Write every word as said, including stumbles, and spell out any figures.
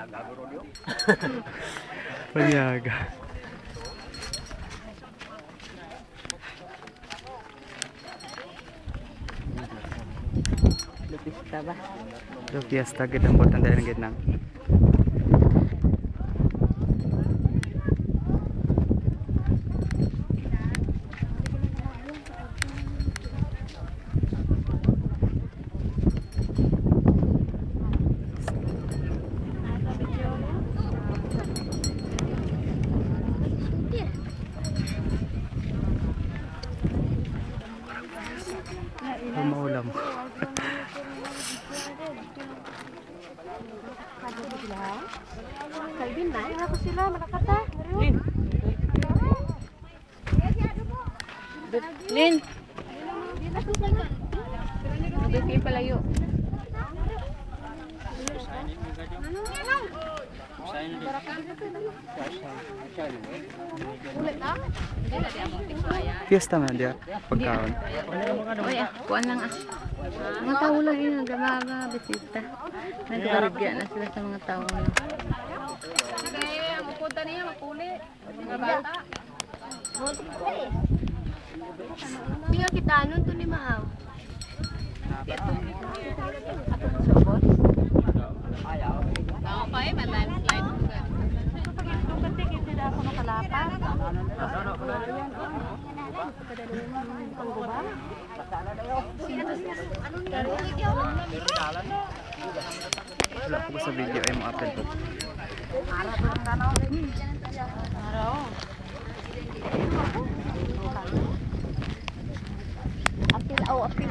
Panyaga. Lupista ba? Ito fiesta gid ang butang dali gid nang. Maulam. Kalbin na, ako sila, malakata. Lin. Lin. Nagkikip palayo. Fiesta man dia pagkaon. Uy, ah, kuan lang ah. Mga tao lang yun, nagamaga, bisita. Nagbarigya na sila sa mga tao. Sige, ang pupunta niya, mapuli. Mga bata. Hindi nga kita, nun to ni Maaw. Ako pa eh, ma-landslide ko ka. Ito kasi, kasi ako nakalapat. Wala ko sa video ay mo upload ko. Apil, oh, apil.